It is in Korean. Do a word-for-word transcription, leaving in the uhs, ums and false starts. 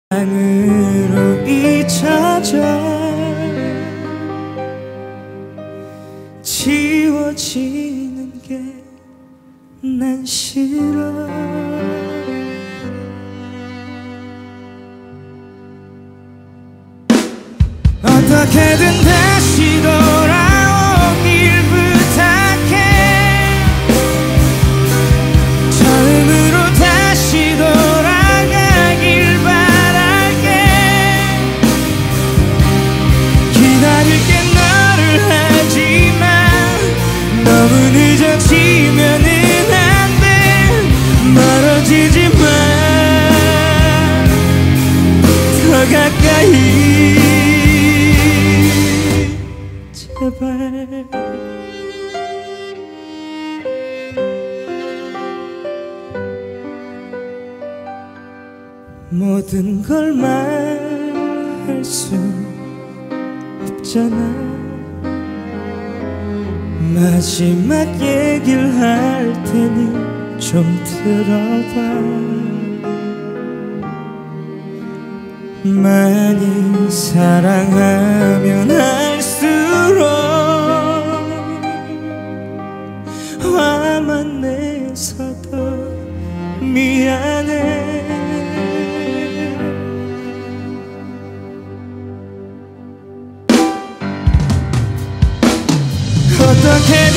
사랑으로 잊혀져 지워지는 게 난 싫어. 어떻게든 다시 돌아오길 부탁해. 처음으로 다시 돌아가길 바랄게. 기다릴게 너를 하지만 너무 늦어지면은 안 돼. 멀어지지 마 더 가까이 제발. 모든 걸 말할 수 없잖아. 마지막 얘기를 할 테니 좀 들어봐. 많이 사랑하면 할수록 화만 내서도 미안해. 어떻게